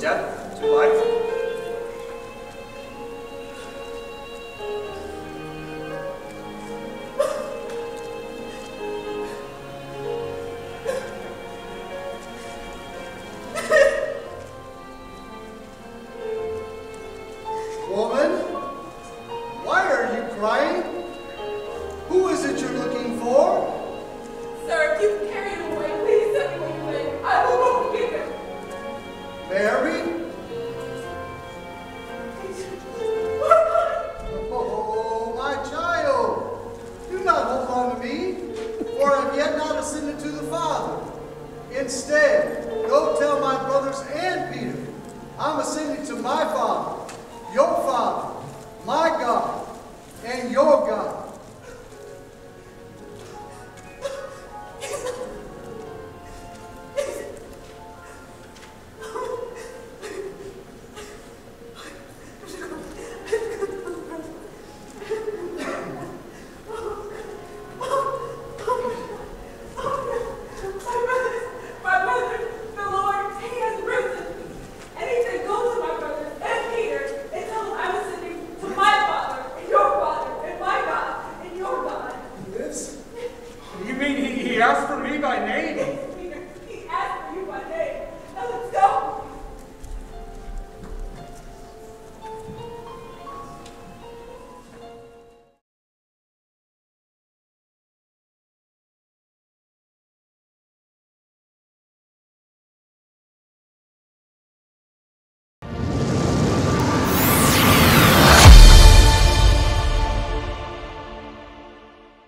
death to life. Woman, why are you crying? Who is it you're looking for? Sir, if you carry him away, please tell me what you think. I will go and get him. Mary? Oh, my child, do not hold on to me, for I have yet not ascended to the Father. Instead, go tell my brothers and Peter, I'm ascending to my Father